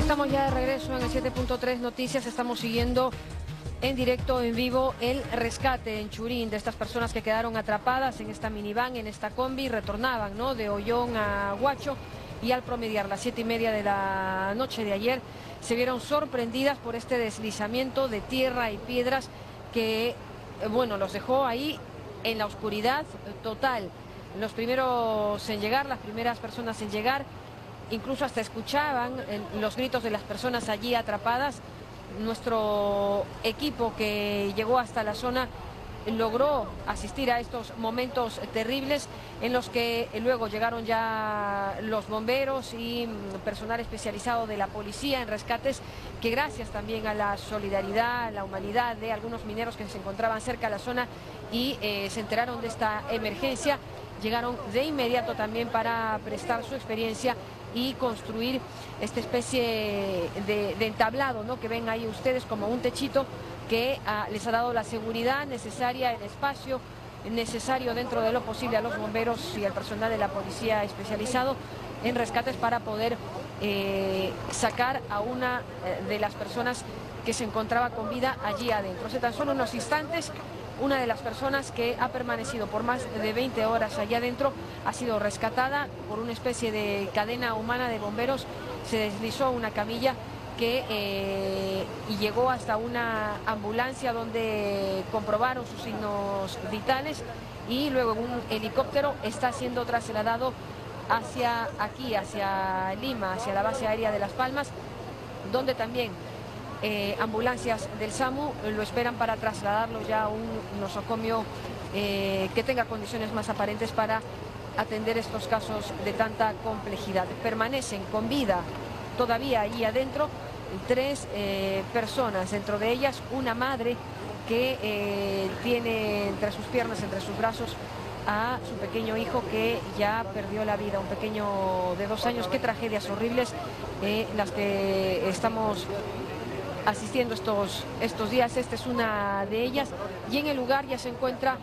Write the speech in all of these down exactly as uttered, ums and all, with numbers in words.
Estamos ya de regreso en el siete punto tres Noticias. Estamos siguiendo en directo, en vivo, el rescate en Churín de estas personas que quedaron atrapadas en esta minivan, en esta combi. Retornaban, ¿no?, de Ollón a Huacho, y al promediar las siete y media de la noche de ayer se vieron sorprendidas por este deslizamiento de tierra y piedras que, bueno, los dejó ahí en la oscuridad total. Los primeros en llegar, las primeras personas en llegar, incluso hasta escuchaban los gritos de las personas allí atrapadas. Nuestro equipo que llegó hasta la zona logró asistir a estos momentos terribles en los que luego llegaron ya los bomberos y personal especializado de la policía en rescates, que gracias también a la solidaridad, a la humanidad de algunos mineros que se encontraban cerca de la zona y eh, se enteraron de esta emergencia, llegaron de inmediato también para prestar su experiencia y construir esta especie de, de entablado, ¿no?, que ven ahí ustedes, como un techito que ah, les ha dado la seguridad necesaria, el espacio necesario dentro de lo posible a los bomberos y al personal de la policía especializado en rescates para poder eh, sacar a una eh, de las personas que se encontraba con vida allí adentro. Hace tan solo unos instantes, una de las personas que ha permanecido por más de veinte horas allá adentro ha sido rescatada por una especie de cadena humana de bomberos. Se deslizó una camilla que eh, y llegó hasta una ambulancia donde comprobaron sus signos vitales, y luego en un helicóptero está siendo trasladado hacia aquí, hacia Lima, hacia la base aérea de Las Palmas, donde también Eh, ambulancias del SAMU lo esperan para trasladarlo ya a un nosocomio eh, que tenga condiciones más aparentes para atender estos casos de tanta complejidad. Permanecen con vida todavía allí adentro tres eh, personas, dentro de ellas una madre que eh, tiene entre sus piernas, entre sus brazos, a su pequeño hijo que ya perdió la vida, un pequeño de dos años. Qué tragedias horribles eh, las que estamos asistiendo estos, estos días. Esta es una de ellas, y en el lugar ya se encuentra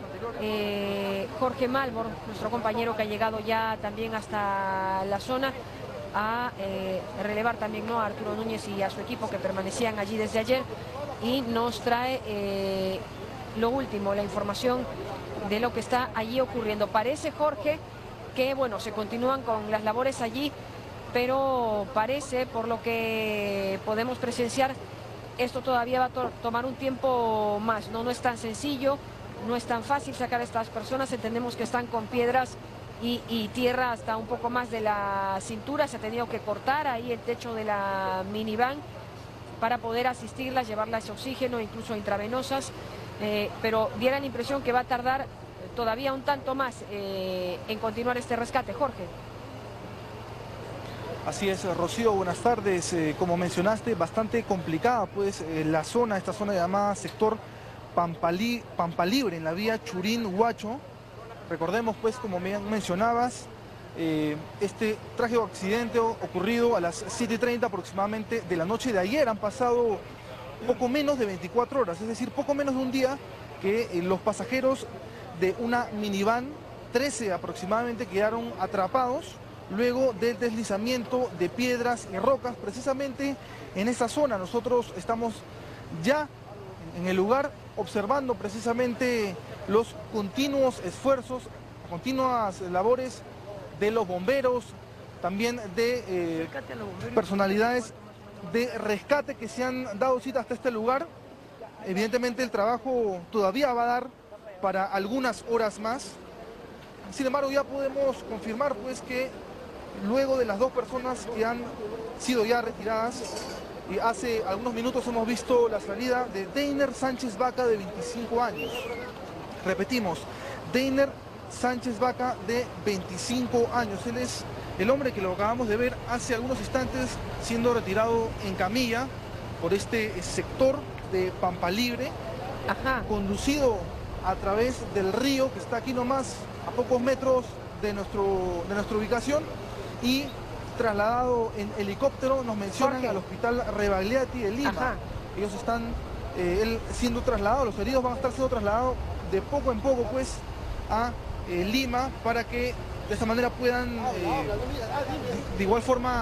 eh, Jorge Malbor, nuestro compañero que ha llegado ya también hasta la zona a eh, relevar también, ¿no?, a Arturo Núñez y a su equipo que permanecían allí desde ayer, y nos trae eh, lo último, la información de lo que está allí ocurriendo. Parece, Jorge, que bueno, se continúan con las labores allí, pero parece, por lo que podemos presenciar, esto todavía va a to tomar un tiempo más, ¿no? No es tan sencillo, no es tan fácil sacar a estas personas. Entendemos que están con piedras y, y tierra hasta un poco más de la cintura. Se ha tenido que cortar ahí el techo de la minivan para poder asistirlas, llevarlas oxígeno, incluso intravenosas, eh, pero diera la impresión que va a tardar todavía un tanto más eh, en continuar este rescate. Jorge. Así es, Rocío, buenas tardes. Eh, como mencionaste, bastante complicada pues eh, la zona, esta zona llamada sector Pampali, Pampa Libre, en la vía Churín-Huacho. Recordemos pues, como me mencionabas, eh, este trágico accidente ocurrido a las siete y treinta aproximadamente de la noche de ayer. Han pasado poco menos de veinticuatro horas, es decir, poco menos de un día que eh, los pasajeros de una minivan, trece aproximadamente, quedaron atrapados luego del deslizamiento de piedras y rocas precisamente en esta zona. Nosotros estamos ya en el lugar observando precisamente los continuos esfuerzos, continuas labores de los bomberos, también de eh, personalidades de rescate que se han dado cita hasta este lugar. Evidentemente el trabajo todavía va a dar para algunas horas más. Sin embargo, ya podemos confirmar pues que luego de las dos personas que han sido ya retiradas, y hace algunos minutos hemos visto la salida de Deiner Sánchez Vaca, de veinticinco años. Repetimos, Deiner Sánchez Vaca, de veinticinco años. Él es el hombre que lo acabamos de ver hace algunos instantes siendo retirado en camilla por este sector de Pampa Libre. Ajá. Conducido a través del río que está aquí nomás, a pocos metros de, nuestro, de nuestra ubicación, y trasladado en helicóptero, nos mencionan, Jorge, al hospital Rebagliati de Lima. Ajá. Ellos están eh, él siendo trasladado, los heridos van a estar siendo trasladados de poco en poco pues a eh, Lima, para que de esta manera puedan eh, de igual forma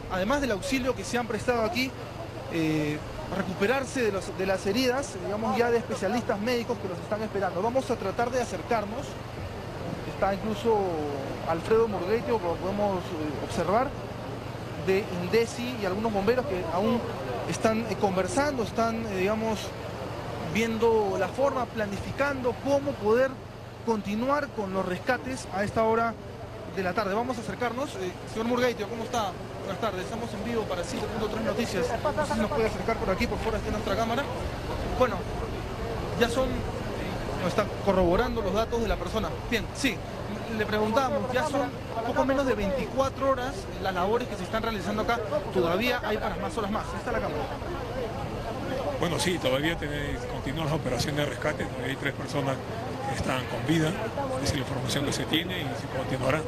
además del auxilio que se han prestado aquí, eh, recuperarse de, los, de las heridas, digamos ya de especialistas médicos que los están esperando. Vamos a tratar de acercarnos. Está incluso Alfredo Murgueitio, como podemos eh, observar, de INDECI y algunos bomberos que aún están eh, conversando, están, eh, digamos, viendo la forma, planificando cómo poder continuar con los rescates a esta hora de la tarde. Vamos a acercarnos. Eh, señor Murgueitio, ¿cómo está? Buenas tardes. Estamos en vivo para siete punto tres Noticias. No sé si nos puede acercar por aquí, por fuera está nuestra cámara. Bueno, ya son... nos están corroborando los datos de la persona. Bien, sí, le preguntamos, ya son poco menos de veinticuatro horas las labores que se están realizando acá. Todavía hay para más horas más. Ahí está la cámara. Bueno, sí, todavía tenéis, continúan las operaciones de rescate. Hay tres personas que están con vida. Esa es la información que se tiene y se continuará.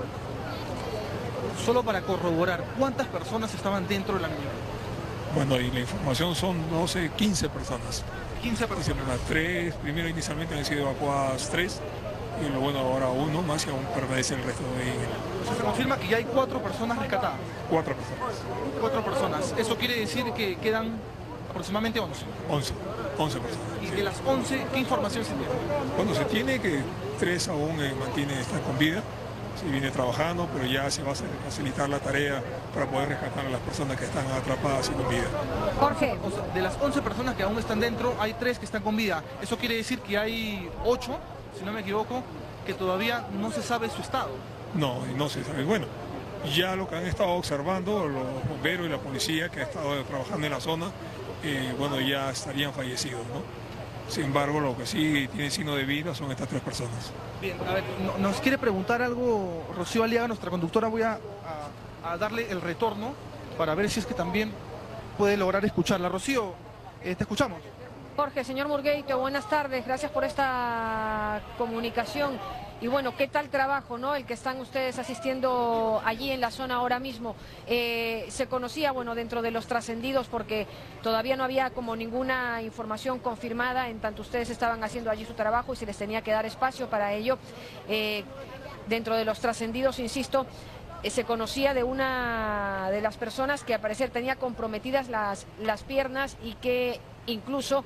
Solo para corroborar, ¿cuántas personas estaban dentro de la minivan? Bueno, y la información son, no sé, quince personas. quince personas. Tres, primero inicialmente han sido evacuadas tres, y lo bueno ahora uno más y aún permanece el resto de ahí. O sea, se confirma que ya hay cuatro personas rescatadas. Cuatro personas. Cuatro personas. Eso quiere decir que quedan aproximadamente once. Once. Once personas. Y Sí. de las once, ¿qué información se tiene? Bueno, se tiene que tres aún eh, mantienen, están con vida. Se viene trabajando, pero ya se va a facilitar la tarea para poder rescatar a las personas que están atrapadas y con vida. Jorge. O sea, de las once personas que aún están dentro, hay tres que están con vida. Eso quiere decir que hay ocho, si no me equivoco, que todavía no se sabe su estado. No, no se sabe. Bueno, ya lo que han estado observando los bomberos y la policía que han estado trabajando en la zona, eh, bueno, ya estarían fallecidos, ¿no? Sin embargo, lo que sí tiene signo de vida son estas tres personas. Bien, a ver, no- nos quiere preguntar algo Rocío Aliaga, nuestra conductora. Voy a, a- a darle el retorno para ver si es que también puede lograr escucharla. Rocío, eh, te escuchamos. Jorge, señor Murgueitio, buenas tardes, gracias por esta comunicación. Y bueno, ¿qué tal trabajo, no? El que están ustedes asistiendo allí en la zona ahora mismo. Eh, se conocía, bueno, dentro de los trascendidos, porque todavía no había como ninguna información confirmada, en tanto ustedes estaban haciendo allí su trabajo y se les tenía que dar espacio para ello. Eh, dentro de los trascendidos, insisto, eh, se conocía de una de las personas que al parecer tenía comprometidas las, las piernas y que incluso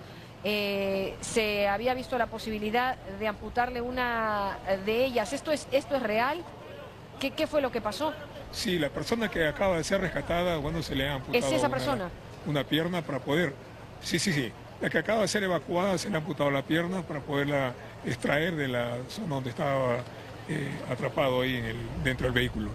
eh, se había visto la posibilidad de amputarle una de ellas. ¿Esto es, esto es real? ¿Qué, qué fue lo que pasó? Sí, la persona que acaba de ser rescatada, bueno, se le ha amputado ¿Es esa una- persona? Una, pierna para poder... Sí, sí, sí. La que acaba de ser evacuada se le ha amputado la pierna para poderla extraer de la zona donde estaba eh, atrapado ahí en el, dentro del vehículo.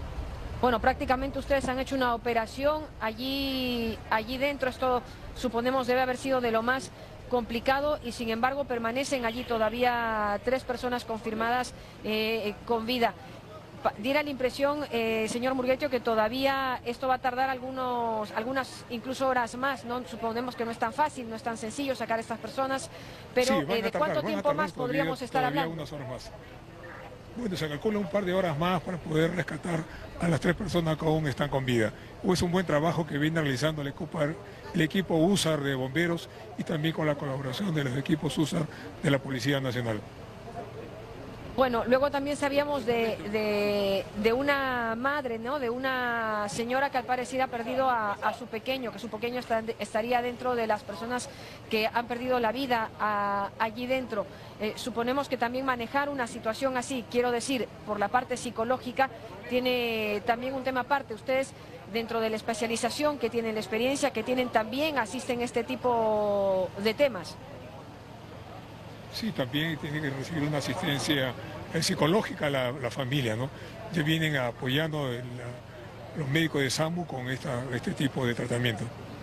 Bueno, prácticamente ustedes han hecho una operación allí, allí dentro. Esto suponemos debe haber sido de lo más complicado y sin embargo permanecen allí todavía tres personas confirmadas eh, con vida. Pa- Diera la impresión, eh, señor Murgueitio, que todavía esto va a tardar algunos, algunas incluso horas más, ¿no? Suponemos que no es tan fácil, no es tan sencillo sacar a estas personas, pero Sí, van eh, a ¿de tardar, cuánto van a tiempo tardar más todavía- podríamos estar todavía hablando? unas horas más. Bueno, se calcula un par de horas más para poder rescatar a las tres personas que aún están con vida. Es un buen trabajo que viene realizando el equipo, el equipo U S A R de bomberos y también con la colaboración de los equipos U S A R de la Policía Nacional. Bueno, luego también sabíamos de, de, de una madre, ¿no? De una señora que al parecer ha perdido a, a su pequeño, que su pequeño está- estaría dentro de las personas que han perdido la vida a- allí dentro. Eh, suponemos que también manejar una situación así, quiero decir, por la parte psicológica, tiene también un tema aparte. Ustedes, dentro de la especialización, que tienen la experiencia, que tienen también, asisten a este tipo de temas. Sí, también tiene que recibir una asistencia eh, psicológica la, la familia, ¿no? Ya vienen apoyando el- la- los médicos de SAMU con esta, este tipo de tratamiento.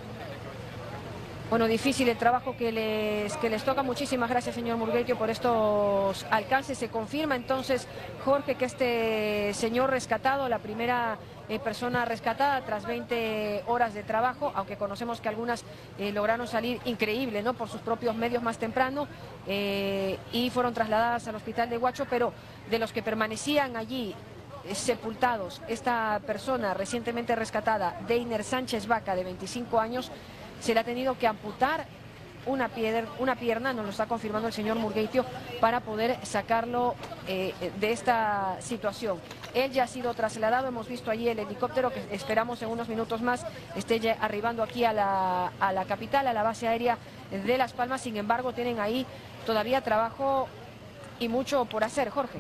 Bueno, difícil el trabajo que les, que les toca. Muchísimas gracias, señor Murgueitio, por estos alcances. Se confirma entonces, Jorge, que este señor rescatado, la primera eh, persona rescatada tras veinte horas de trabajo, aunque conocemos que algunas eh, lograron salir increíble, ¿no? Por sus propios medios más temprano eh, y fueron trasladadas al hospital de Huacho, pero de los que permanecían allí eh, sepultados, esta persona recientemente rescatada, Deiner Sánchez Vaca, de veinticinco años, se le ha tenido que amputar una, piedra, una pierna, nos lo está confirmando el señor Murgueitio, para poder sacarlo eh, de esta situación. Él ya ha sido trasladado, hemos visto allí el helicóptero que esperamos en unos minutos más esté ya arribando aquí a la, a la capital, a la base aérea de Las Palmas. Sin embargo, tienen ahí todavía trabajo y mucho por hacer, Jorge.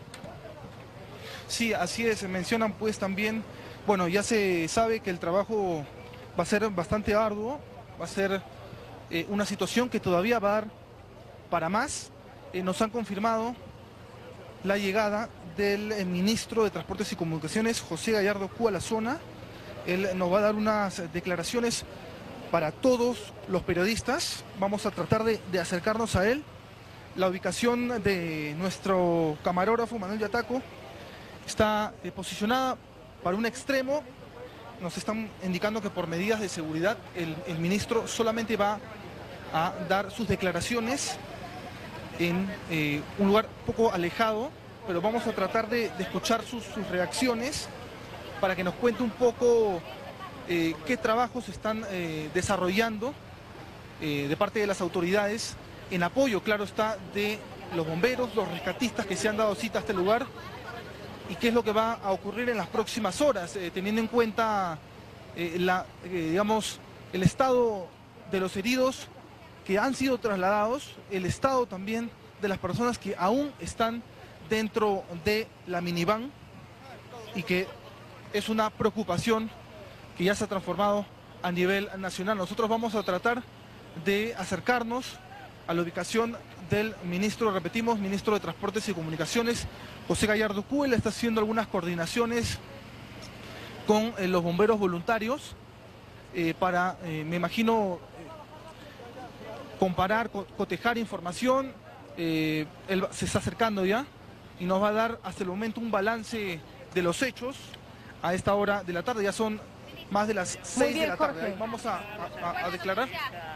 Sí, así es, mencionan pues también, bueno, ya se sabe que el trabajo va a ser bastante arduo, va a ser eh, una situación que todavía va a dar para más. Eh, nos han confirmado la llegada del eh, ministro de Transportes y Comunicaciones, José Gallardo Kua, a la zona. Él nos va a dar unas declaraciones para todos los periodistas. Vamos a tratar de, de acercarnos a él. La ubicación de nuestro camarógrafo Manuel Yataco está eh, posicionada para un extremo. Nos están indicando que por medidas de seguridad el, el ministro solamente va a dar sus declaraciones en eh, un lugar poco alejado, pero vamos a tratar de, de escuchar sus, sus reacciones para que nos cuente un poco eh, qué trabajos están eh, desarrollando eh, de parte de las autoridades en apoyo, claro está, de los bomberos, los rescatistas que se han dado cita a este lugar, y qué es lo que va a ocurrir en las próximas horas, eh, teniendo en cuenta eh, la, eh, digamos, el estado de los heridos que han sido trasladados, el estado también de las personas que aún están dentro de la minivan y que es una preocupación que ya se ha transformado a nivel nacional. Nosotros vamos a tratar de acercarnos a la ubicación del ministro, repetimos, ministro de Transportes y Comunicaciones, José Gallardo Kua. Él está haciendo algunas coordinaciones con eh, los bomberos voluntarios eh, para, eh, me imagino, comparar, co cotejar información. Eh, él se está acercando ya y nos va a dar hasta el momento un balance de los hechos a esta hora de la tarde. Ya son más de las seis de la tarde. Ahí vamos a, a, a declarar.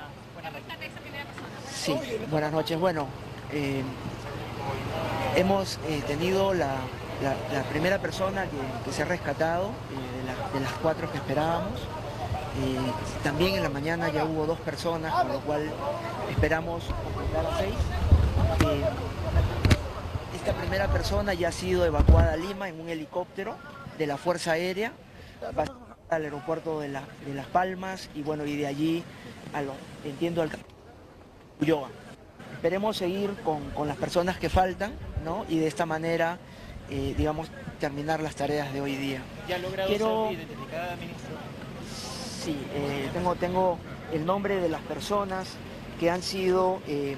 Sí, buenas noches. Bueno, eh, hemos eh, tenido la, la, la primera persona que, que se ha rescatado, eh, de, la, de las cuatro que esperábamos. Eh, también en la mañana ya hubo dos personas, con lo cual esperamos completar a seis. Eh, esta primera persona ya ha sido evacuada a Lima en un helicóptero de la Fuerza Aérea, va al aeropuerto de, la, de Las Palmas y bueno, y de allí, a lo, entiendo, al Ulloa. Esperemos seguir con, con las personas que faltan, ¿no? Y de esta manera, eh, digamos, terminar las tareas de hoy día. ¿Ya ha logrado Quiero... ser identificada, ministro? Sí, eh, tengo, tengo el nombre de las personas que han sido eh,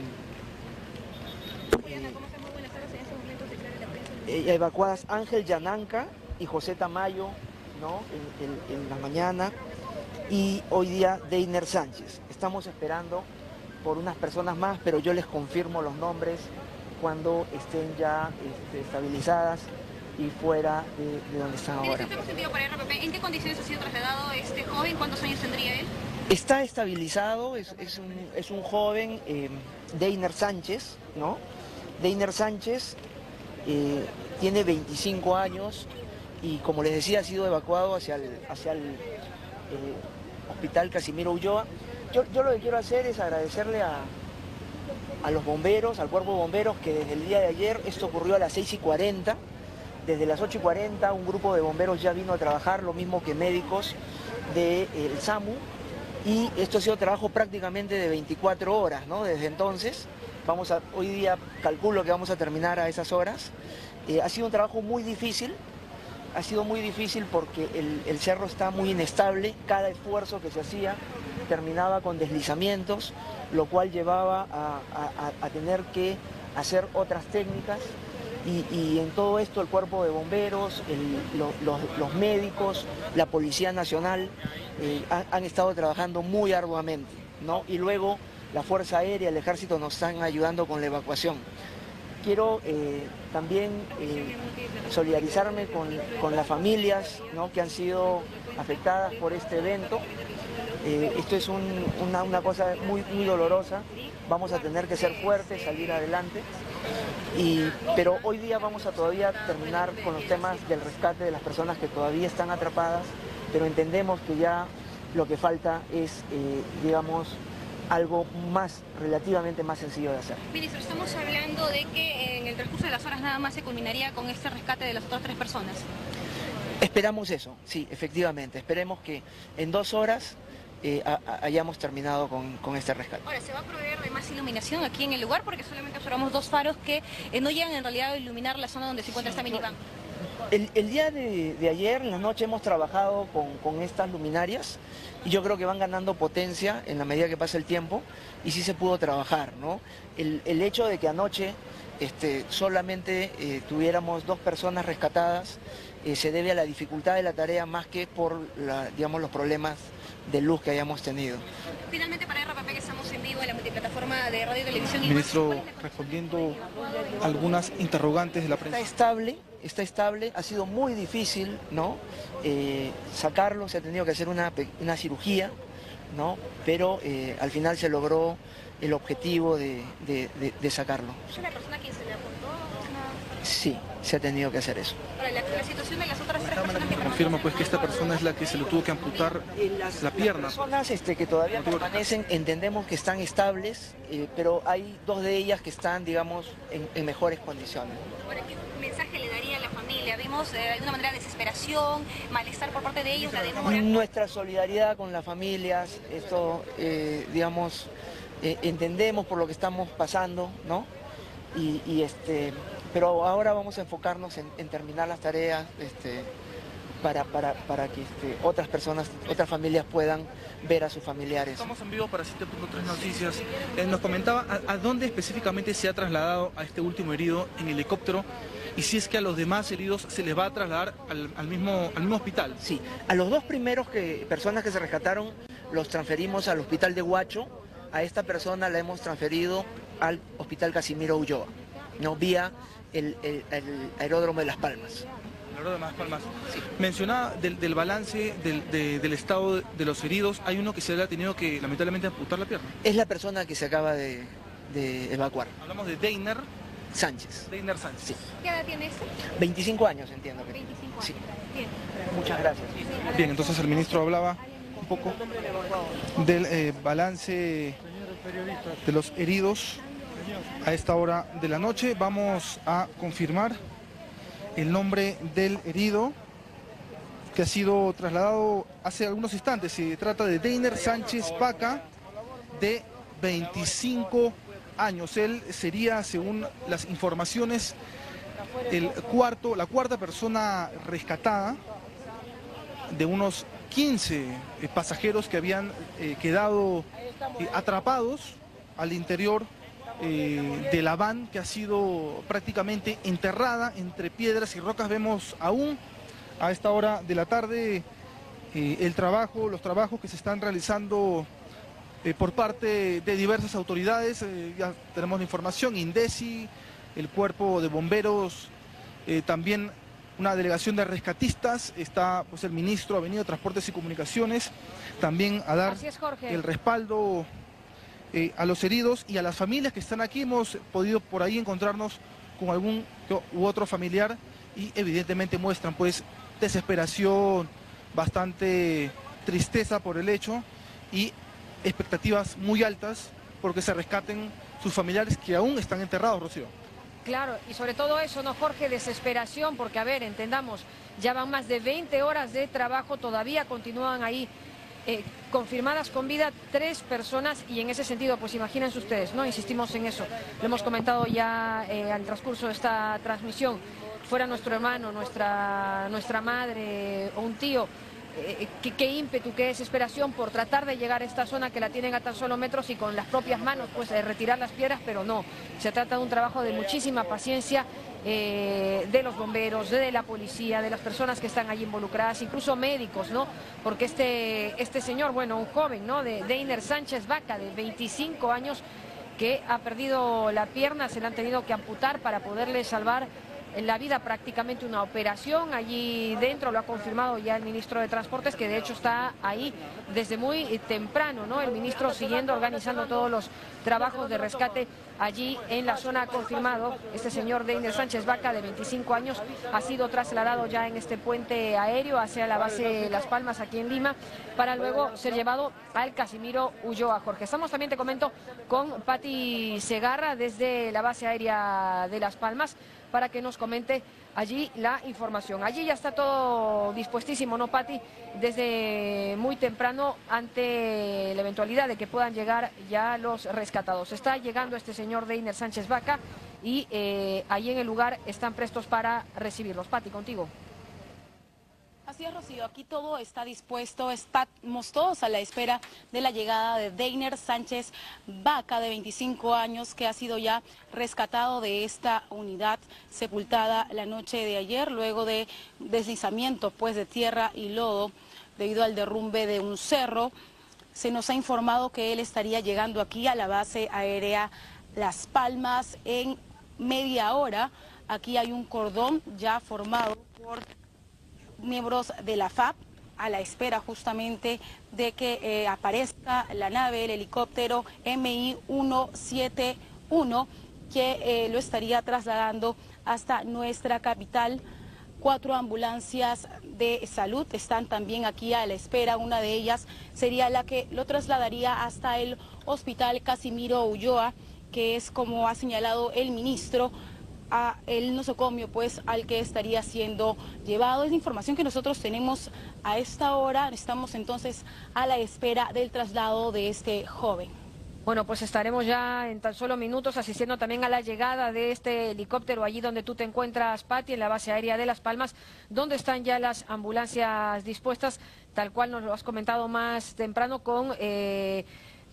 eh, evacuadas. Ángel Yananca y José Tamayo, ¿no? en, en, en la mañana, y hoy día Deiner Sánchez. Estamos esperando por unas personas más, pero yo les confirmo los nombres cuando estén ya este, estabilizadas y fuera de, de donde están ahora. ¿En qué condiciones ha sido trasladado este joven? ¿Cuántos años tendría él? Está estabilizado, es, es, un, es un joven, eh, Deiner Sánchez, ¿no? Deiner Sánchez eh, tiene veinticinco años y, como les decía, ha sido evacuado hacia el, hacia el eh, hospital Casimiro Ulloa. Yo, yo lo que quiero hacer es agradecerle a, a los bomberos, al cuerpo de bomberos, que desde el día de ayer, esto ocurrió a las seis y cuarenta, desde las ocho y cuarenta un grupo de bomberos ya vino a trabajar, lo mismo que médicos del SAMU, y esto ha sido trabajo prácticamente de veinticuatro horas, ¿no? Desde entonces, vamos a, hoy día calculo que vamos a terminar a esas horas. Eh, ha sido un trabajo muy difícil, ha sido muy difícil porque el, el cerro está muy inestable, cada esfuerzo que se hacía terminaba con deslizamientos, lo cual llevaba a, a, a tener que hacer otras técnicas. Y, y en todo esto el cuerpo de bomberos, el, lo, los, los médicos, la Policía Nacional eh, han, han estado trabajando muy arduamente, ¿no? Y luego la Fuerza Aérea, el Ejército nos están ayudando con la evacuación. Quiero eh, también eh, solidarizarme con, con las familias, ¿no? que han sido afectadas por este evento. Eh, esto es un, una, una cosa muy, muy dolorosa. Vamos a tener que ser fuertes, salir adelante. Y, pero hoy día vamos a todavía terminar con los temas del rescate de las personas que todavía están atrapadas, pero entendemos que ya lo que falta es, eh, digamos, algo más, relativamente más sencillo de hacer. Ministro, estamos hablando de que en el transcurso de las horas nada más se culminaría con este rescate de las otras tres personas. Esperamos eso, sí, efectivamente. Esperemos que en dos horas eh, a, a, hayamos terminado con, con este rescate. Ahora, ¿se va a proveer de más iluminación aquí en el lugar? Porque solamente observamos dos faros que eh, no llegan en realidad a iluminar la zona donde se encuentra sí, esta minivan. El, el día de, de ayer, en la noche, hemos trabajado con, con estas luminarias y yo creo que van ganando potencia en la medida que pasa el tiempo y sí se pudo trabajar, ¿no? El, el hecho de que anoche este, solamente eh, tuviéramos dos personas rescatadas eh, se debe a la dificultad de la tarea más que por la, digamos, los problemas de luz que hayamos tenido. Finalmente, para R P P, que estamos en vivo en la multiplataforma de radio y televisión. Ministro, respondiendo algunas interrogantes de la prensa. Está estable, está estable, ha sido muy difícil, ¿no? Eh, sacarlo, se ha tenido que hacer una, una cirugía, ¿no? Pero eh, al final se logró el objetivo de, de, de, de sacarlo. ¿Es la persona a quien se le apuntó? Una... Sí, se ha tenido que hacer eso. Ahora, la, la situación de las otras tres personas que confirma pues que esta persona es la que se le tuvo que amputar las, la pierna. Las personas este, que todavía permanecen, entendemos que están estables, eh, pero hay dos de ellas que están, digamos, en, en mejores condiciones. Ahora, ¿qué mensaje le daría a la familia? Vimos eh, de alguna manera desesperación, malestar por parte de ellos, la demora. Nuestra solidaridad con las familias, esto, eh, digamos, eh, entendemos por lo que estamos pasando, ¿no? Y, y este, pero ahora vamos a enfocarnos en, en terminar las tareas este, para, para, para que este, otras personas, otras familias puedan ver a sus familiares. Estamos en vivo para siete punto tres Noticias. Eh, nos comentaba a, a dónde específicamente se ha trasladado a este último herido en helicóptero y si es que a los demás heridos se les va a trasladar al, al, mismo, al mismo hospital. Sí, a los dos primeros que, personas que se rescataron los transferimos al hospital de Huacho. A esta persona la hemos transferido al hospital Casimiro Ulloa, no vía el, el, el aeródromo de Las Palmas. El aeródromo de Las Palmas. Sí. Mencionaba del, del balance del, de, del estado de los heridos, hay uno que se le ha tenido que lamentablemente amputar la pierna. Es la persona que se acaba de, de evacuar. Hablamos de Deiner Sánchez. Deiner Sánchez. Sí. ¿Qué edad tiene este? veinticinco años, entiendo que. veinticinco años. Sí. Bien. Muchas gracias. Bien, entonces el ministro hablaba un poco del eh, balance de los heridos a esta hora de la noche. Vamos a confirmar el nombre del herido que ha sido trasladado hace algunos instantes. Se trata de Deiner Sánchez Paca, de veinticinco años. Él sería, según las informaciones, el cuarto, la cuarta persona rescatada de unos quince eh, pasajeros que habían eh, quedado eh, atrapados al interior eh, de la van, que ha sido prácticamente enterrada entre piedras y rocas. Vemos aún a esta hora de la tarde eh, el trabajo, los trabajos que se están realizando eh, por parte de diversas autoridades. Eh, ya tenemos la información, INDECI, el cuerpo de bomberos, eh, también una delegación de rescatistas, está pues el ministro, ha venido de Transportes y Comunicaciones, también a dar Así es, Jorge. el respaldo eh, a los heridos y a las familias que están aquí. Hemos podido por ahí encontrarnos con algún u otro familiar y evidentemente muestran pues desesperación, bastante tristeza por el hecho y expectativas muy altas porque se rescaten sus familiares que aún están enterrados, Rocío. Claro, y sobre todo eso, ¿no, Jorge? Desesperación, porque, a ver, entendamos, ya van más de veinte horas de trabajo, todavía continúan ahí eh, confirmadas con vida tres personas y en ese sentido, pues imagínense ustedes, ¿no? Insistimos en eso, lo hemos comentado ya eh, al transcurso de esta transmisión, fuera nuestro hermano, nuestra, nuestra madre o un tío, Eh, qué, qué ímpetu, qué desesperación por tratar de llegar a esta zona que la tienen a tan solo metros y con las propias manos pues eh, retirar las piedras, pero no, se trata de un trabajo de muchísima paciencia eh, de los bomberos, de la policía, de las personas que están allí involucradas, incluso médicos, ¿no? Porque este, este señor, bueno, un joven, ¿no? De Deiner Sánchez Vaca, de veinticinco años, que ha perdido la pierna, se la han tenido que amputar para poderle salvar la vida prácticamente una operación allí dentro, lo ha confirmado ya el ministro de Transportes, que de hecho está ahí desde muy temprano, ¿no? El ministro siguiendo organizando todos los trabajos de rescate allí en la zona. Ha confirmado este señor Deiner Sánchez Vaca, de veinticinco años, ha sido trasladado ya en este puente aéreo hacia la base Las Palmas, aquí en Lima, para luego ser llevado al Casimiro Ulloa. Jorge, estamos también, te comento, con Pati Segarra desde la base aérea de Las Palmas, para que nos comente allí la información. Allí ya está todo dispuestísimo, ¿no, Pati? Desde muy temprano, ante la eventualidad de que puedan llegar ya los rescatados. Está llegando este señor Deiner Sánchez Vaca y eh, allí en el lugar están prestos para recibirlos. Pati, contigo. Así es, Rocío, aquí todo está dispuesto, estamos todos a la espera de la llegada de Deiner Sánchez Vaca, de veinticinco años, que ha sido ya rescatado de esta unidad sepultada la noche de ayer, luego de deslizamiento pues de tierra y lodo debido al derrumbe de un cerro. Se nos ha informado que él estaría llegando aquí a la base aérea Las Palmas en media hora. Aquí hay un cordón ya formado por miembros de la F A P a la espera justamente de que eh, aparezca la nave, el helicóptero M I ciento setenta y uno, que eh, lo estaría trasladando hasta nuestra capital. Cuatro ambulancias de salud están también aquí a la espera. Una de ellas sería la que lo trasladaría hasta el hospital Casimiro Ulloa, que es, como ha señalado el ministro, a el nosocomio pues al que estaría siendo llevado. Es la información que nosotros tenemos a esta hora. Estamos entonces a la espera del traslado de este joven. Bueno, pues estaremos ya en tan solo minutos asistiendo también a la llegada de este helicóptero allí donde tú te encuentras, Pati, en la base aérea de Las Palmas, donde están ya las ambulancias dispuestas, tal cual nos lo has comentado más temprano, con eh,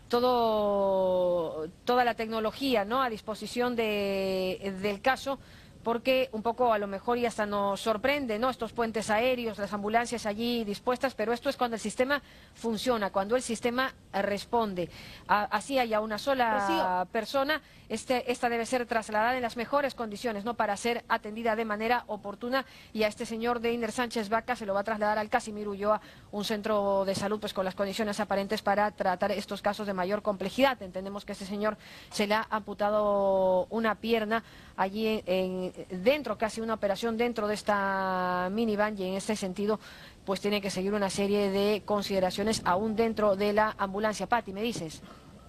todo, toda la tecnología, ¿no?, a disposición de, del caso, porque un poco a lo mejor y hasta nos sorprende, ¿no?, estos puentes aéreos, las ambulancias allí dispuestas, pero esto es cuando el sistema funciona, cuando el sistema responde. A, así haya una sola Rocío. persona, este, esta debe ser trasladada en las mejores condiciones, ¿no?, para ser atendida de manera oportuna, y a este señor Deiner Sánchez Vaca se lo va a trasladar al Casimiro Ulloa, un centro de salud pues con las condiciones aparentes para tratar estos casos de mayor complejidad. Entendemos que este señor se le ha amputado una pierna allí en dentro, casi una operación dentro de esta minivan, y en este sentido pues tiene que seguir una serie de consideraciones aún dentro de la ambulancia. Pati, ¿me dices?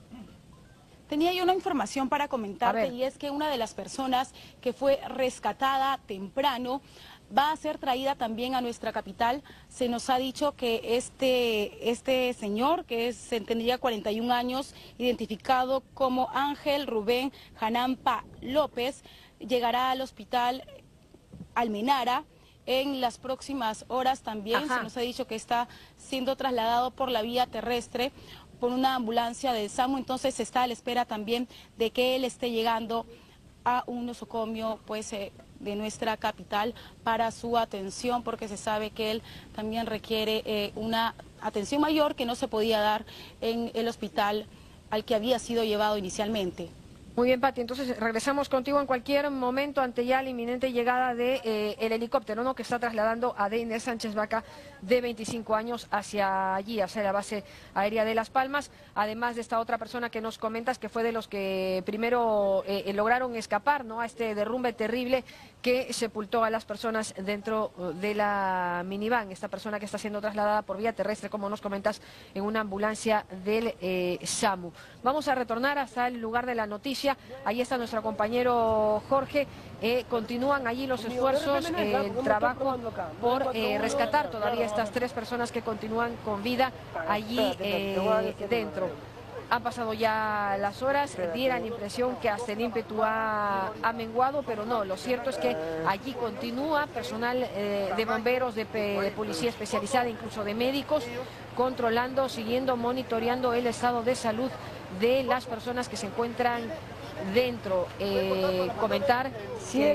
Tenía yo una información para comentarte, y es que una de las personas que fue rescatada temprano va a ser traída también a nuestra capital. Se nos ha dicho que este, este señor, que es, tendría cuarenta y un años, identificado como Ángel Rubén Janampa López, llegará al hospital Almenara en las próximas horas también. Ajá. Se nos ha dicho que está siendo trasladado por la vía terrestre por una ambulancia del SAMU, entonces se está a la espera también de que él esté llegando a un nosocomio pues eh, de nuestra capital para su atención, porque se sabe que él también requiere eh, una atención mayor que no se podía dar en el hospital al que había sido llevado inicialmente. Muy bien, Pati, entonces regresamos contigo en cualquier momento ante ya la inminente llegada de eh, el helicóptero, ¿no?, que está trasladando a Deiner Sánchez Vaca, de veinticinco años, hacia allí, hacia la base aérea de Las Palmas, además de esta otra persona que nos comentas que fue de los que primero eh, lograron escapar, ¿no?, a este derrumbe terrible que sepultó a las personas dentro de la minivan. Esta persona que está siendo trasladada por vía terrestre, como nos comentas, en una ambulancia del eh, SAMU. Vamos a retornar hasta el lugar de la noticia. Ahí está nuestro compañero Jorge. Eh, continúan allí los esfuerzos, eh, el trabajo por eh, rescatar todavía estas tres personas que continúan con vida allí eh, dentro. Han pasado ya las horas, diera la impresión que hasta el ímpetu ha, ha menguado, pero no, lo cierto es que allí continúa personal eh, de bomberos, de, de policía especializada, incluso de médicos, controlando, siguiendo, monitoreando el estado de salud de las personas que se encuentran dentro. Eh, comentar que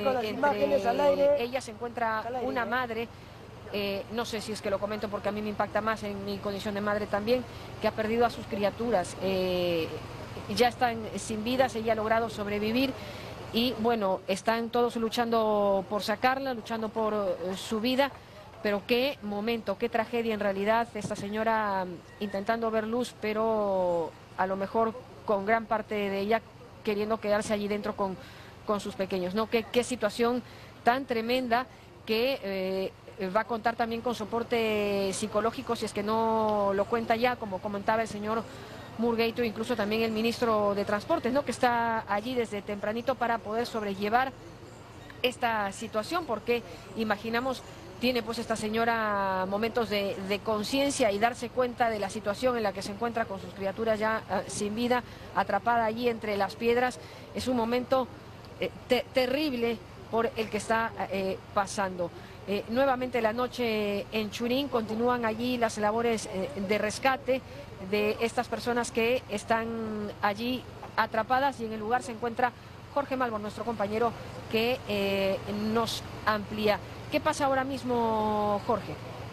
entre ellas se encuentra una madre. Eh, no sé si es que lo comento porque a mí me impacta más en mi condición de madre también, que ha perdido a sus criaturas. Eh, ya están sin vidas, ella ha logrado sobrevivir y bueno, están todos luchando por sacarla, luchando por eh, su vida, pero qué momento, qué tragedia en realidad, esta señora intentando ver luz, pero a lo mejor con gran parte de ella queriendo quedarse allí dentro con, con sus pequeños, ¿no? Qué, qué situación tan tremenda que eh, va a contar también con soporte psicológico, si es que no lo cuenta ya, como comentaba el señor Murgueito, incluso también el ministro de Transportes, ¿no?, que está allí desde tempranito para poder sobrellevar esta situación, porque imaginamos, tiene pues esta señora momentos de, de conciencia y darse cuenta de la situación en la que se encuentra con sus criaturas ya uh, sin vida, atrapada allí entre las piedras. Es un momento eh, te terrible por el que está eh, pasando. Eh, nuevamente la noche en Churín, continúan allí las labores eh, de rescate de estas personas que están allí atrapadas, y en el lugar se encuentra Jorge Malvo, nuestro compañero, que eh, nos amplía. ¿Qué pasa ahora mismo, Jorge?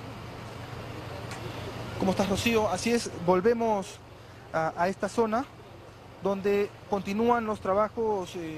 ¿Cómo estás, Rocío? Así es, volvemos a, a esta zona donde continúan los trabajos eh,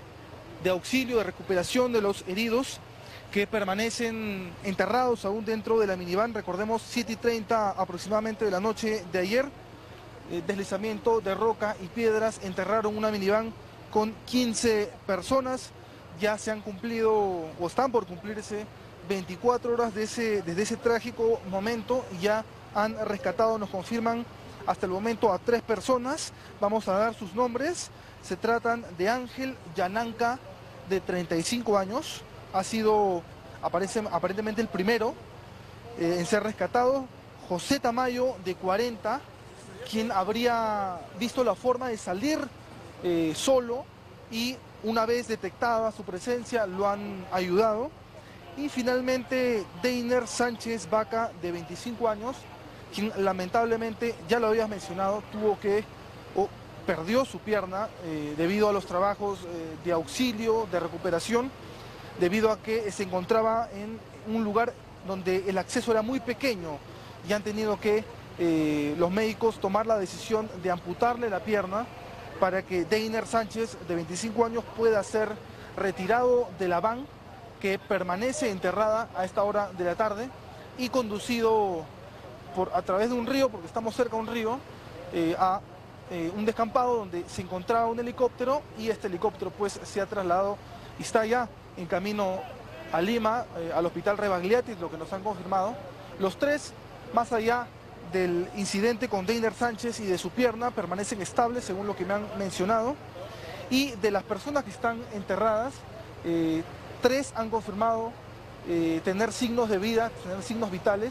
de auxilio, de recuperación de los heridos que permanecen enterrados aún dentro de la minivan. Recordemos, siete y treinta aproximadamente de la noche de ayer, eh, deslizamiento de roca y piedras, enterraron una minivan con quince personas. Ya se han cumplido o están por cumplirse veinticuatro horas de ese, desde ese trágico momento, y ya han rescatado, nos confirman hasta el momento, a tres personas. Vamos a dar sus nombres. Se tratan de Ángel Yananca, de treinta y cinco años, ha sido aparece, aparentemente el primero eh, en ser rescatado. José Tamayo, de cuarenta, quien habría visto la forma de salir eh, solo, y una vez detectada su presencia lo han ayudado. Y finalmente Deiner Sánchez Vaca, de veinticinco años, quien lamentablemente, ya lo habías mencionado, tuvo que o perdió su pierna eh, debido a los trabajos eh, de auxilio, de recuperación, debido a que se encontraba en un lugar donde el acceso era muy pequeño, y han tenido que eh, los médicos tomar la decisión de amputarle la pierna para que Deiner Sánchez, de veinticinco años, pueda ser retirado de la van que permanece enterrada a esta hora de la tarde y conducido por, a través de un río, porque estamos cerca de un río, eh, a eh, un descampado donde se encontraba un helicóptero, y este helicóptero pues se ha trasladado y está ya en camino a Lima, eh, al hospital Rebagliati, lo que nos han confirmado. Los tres, más allá del incidente con Deiner Sánchez y de su pierna, permanecen estables según lo que me han mencionado, y de las personas que están enterradas, eh, tres han confirmado eh, tener signos de vida, tener signos vitales,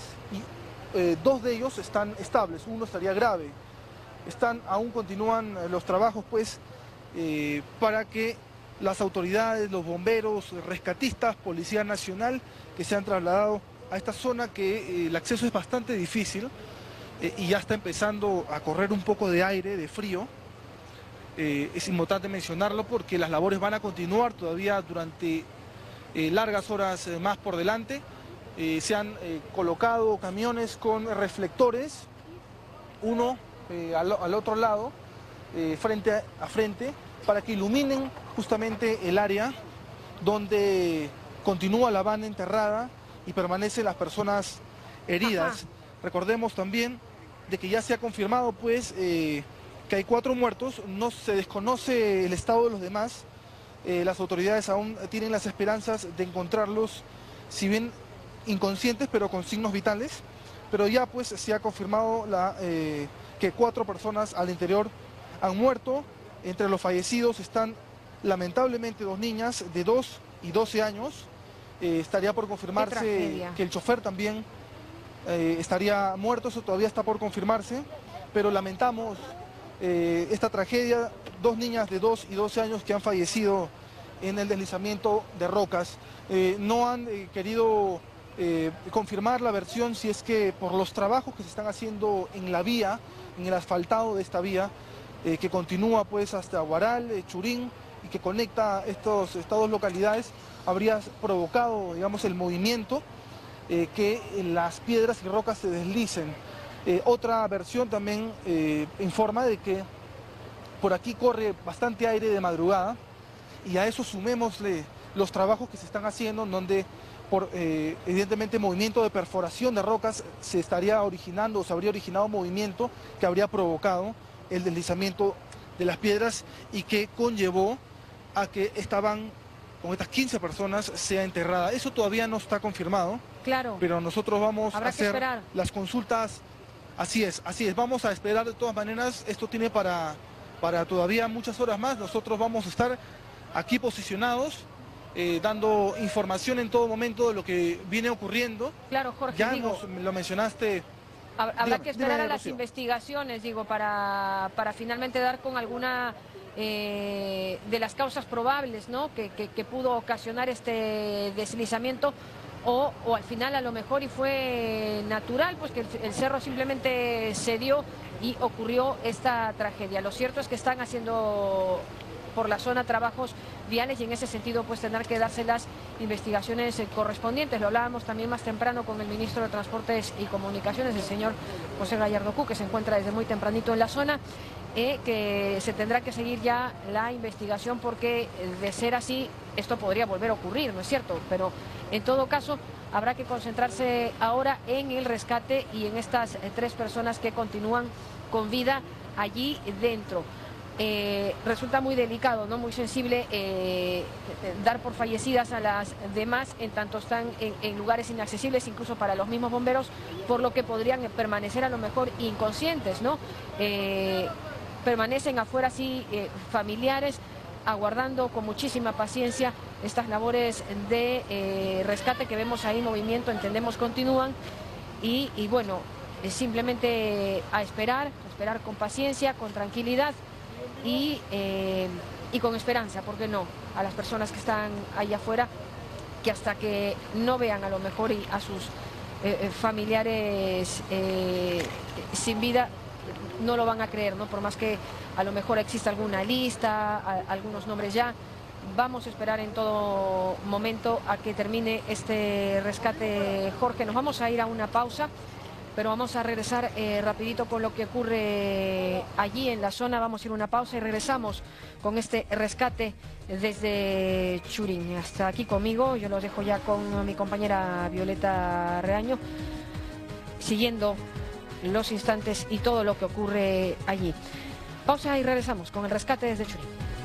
y eh, dos de ellos están estables, uno estaría grave. Están, aún continúan los trabajos pues eh, para que las autoridades, los bomberos, rescatistas, Policía Nacional, que se han trasladado a esta zona, que eh, el acceso es bastante difícil, eh, y ya está empezando a correr un poco de aire, de frío. Eh, es importante mencionarlo porque las labores van a continuar todavía durante eh, largas horas eh, más por delante. Eh, se han eh, colocado camiones con reflectores, uno eh, al, al otro lado, eh, frente a, a frente, para que iluminen justamente el área donde continúa la van enterrada y permanecen las personas heridas. Ajá. Recordemos también de que ya se ha confirmado pues eh, que hay cuatro muertos, no se desconoce el estado de los demás. Eh, las autoridades aún tienen las esperanzas de encontrarlos, si bien inconscientes, pero con signos vitales. Pero ya pues se ha confirmado la, eh, que cuatro personas al interior han muerto. Entre los fallecidos están lamentablemente dos niñas de dos y doce años. Eh, estaría por confirmarse que el chofer también eh, estaría muerto, eso todavía está por confirmarse, pero lamentamos eh, esta tragedia, dos niñas de dos y doce años que han fallecido en el deslizamiento de rocas. Eh, no han eh, querido eh, confirmar la versión si es que por los trabajos que se están haciendo en la vía, en el asfaltado de esta vía, eh, que continúa pues hasta Huaral, eh, Churín, y que conecta estos, estas dos localidades, habría provocado, digamos, el movimiento, eh, que las piedras y rocas se deslicen. Eh, otra versión también eh, informa de que por aquí corre bastante aire de madrugada, y a eso sumémosle los trabajos que se están haciendo, donde por eh, evidentemente movimiento de perforación de rocas se estaría originando o se habría originado movimiento que habría provocado el deslizamiento de las piedras y que conllevó a que estaban con estas quince personas sea enterrada. Eso todavía no está confirmado. Claro. Pero nosotros vamos Habrá a hacer esperar. las consultas. Así es, así es. Vamos a esperar de todas maneras. Esto tiene para, para todavía muchas horas más. Nosotros vamos a estar aquí posicionados, eh, dando información en todo momento de lo que viene ocurriendo. Claro, Jorge, Ya digo, nos, lo mencionaste. habrá dígame, que esperar dígame, a las Rocío. investigaciones, digo, para, para finalmente dar con alguna eh, de las causas probables, ¿no? Que, que, que pudo ocasionar este deslizamiento. O, o al final a lo mejor y fue natural, pues que el, el cerro simplemente cedió y ocurrió esta tragedia. Lo cierto es que están haciendo por la zona trabajos viales y en ese sentido pues tendrán que darse las investigaciones eh, correspondientes. Lo hablábamos también más temprano con el ministro de Transportes y Comunicaciones, el señor José Gallardo Cú, que se encuentra desde muy tempranito en la zona, eh, que se tendrá que seguir ya la investigación porque eh, de ser así esto podría volver a ocurrir, ¿no es cierto? Pero en todo caso habrá que concentrarse ahora en el rescate y en estas eh, tres personas que continúan con vida allí dentro. Eh, resulta muy delicado, ¿no? Muy sensible eh, dar por fallecidas a las demás en tanto están en, en lugares inaccesibles, incluso para los mismos bomberos, por lo que podrían permanecer a lo mejor inconscientes, ¿no? Eh, permanecen afuera así eh, familiares, aguardando con muchísima paciencia estas labores de eh, rescate que vemos ahí en movimiento, entendemos continúan y, y bueno, es simplemente a esperar, a esperar con paciencia, con tranquilidad y, eh, y con esperanza, ¿por qué no? A las personas que están ahí afuera, que hasta que no vean a lo mejor y a sus eh, familiares eh, sin vida, no lo van a creer, ¿no? Por más que a lo mejor exista alguna lista, a, algunos nombres ya, vamos a esperar en todo momento a que termine este rescate, Jorge. Nos vamos a ir a una pausa, pero vamos a regresar eh, rapidito con lo que ocurre allí en la zona. Vamos a ir a una pausa y regresamos con este rescate desde Churín. Hasta aquí conmigo, yo los dejo ya con mi compañera Violeta Reaño, siguiendo los instantes y todo lo que ocurre allí. Pausa y regresamos con el rescate desde Churín.